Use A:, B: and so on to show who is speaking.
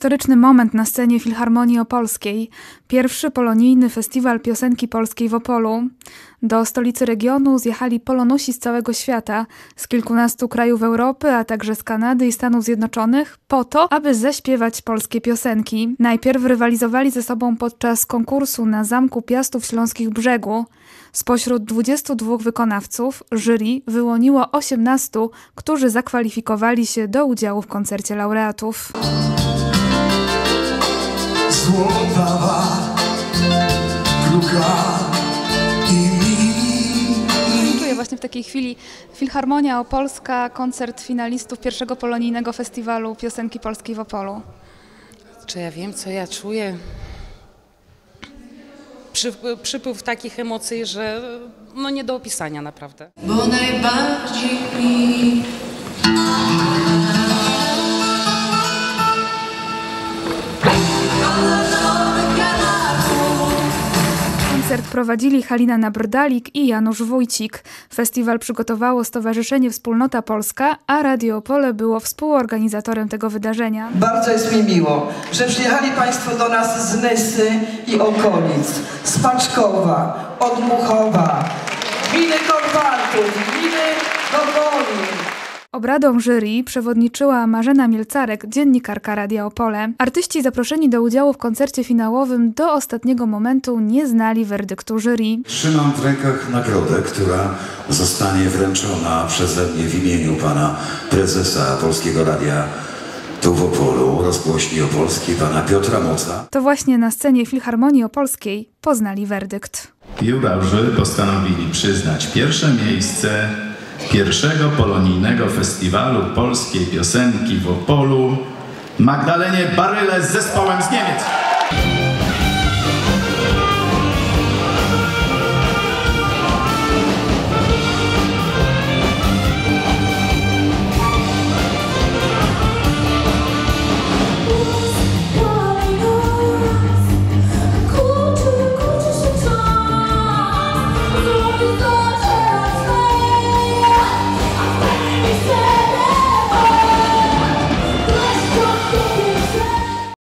A: historyczny moment na scenie Filharmonii Opolskiej. Pierwszy polonijny festiwal piosenki polskiej w Opolu. Do stolicy regionu zjechali polonusi z całego świata, z kilkunastu krajów Europy, a także z Kanady i Stanów Zjednoczonych, po to, aby zaśpiewać polskie piosenki. Najpierw rywalizowali ze sobą podczas konkursu na Zamku Piastów Śląskich Brzegu. Spośród 22 wykonawców jury wyłoniło 18, którzy zakwalifikowali się do udziału w koncercie laureatów.
B: Złotawa, kruka i
A: Czuję właśnie w takiej chwili Filharmonia Opolska, koncert finalistów pierwszego polonijnego festiwalu piosenki polskiej w Opolu.
C: Czy ja wiem, co ja czuję? Przypływ takich emocji, że no nie do opisania naprawdę.
D: Bo najbardziej mi
A: Koncert prowadzili Halina Nabrdalik i Janusz Wójcik. Festiwal przygotowało Stowarzyszenie Wspólnota Polska, a Radio Opole było współorganizatorem tego wydarzenia.
E: Bardzo jest mi miło, że przyjechali Państwo do nas z Nysy i okolic, z Paczkowa, od Muchowa, gminy Korwantów, gminy Gogolin.
A: Obradom jury przewodniczyła Marzena Mielcarek, dziennikarka Radia Opole. Artyści zaproszeni do udziału w koncercie finałowym do ostatniego momentu nie znali werdyktu jury.
F: Trzymam w rękach nagrodę, która zostanie wręczona przeze mnie w imieniu pana prezesa Polskiego Radia tu w Opolu, rozgłośni opolskiej, pana Piotra Moca.
A: To właśnie na scenie Filharmonii Opolskiej poznali werdykt.
G: Jurorzy postanowili przyznać pierwsze miejsce pierwszego polonijnego festiwalu polskiej piosenki w Opolu Magdalenie Baryle z zespołem z Niemiec.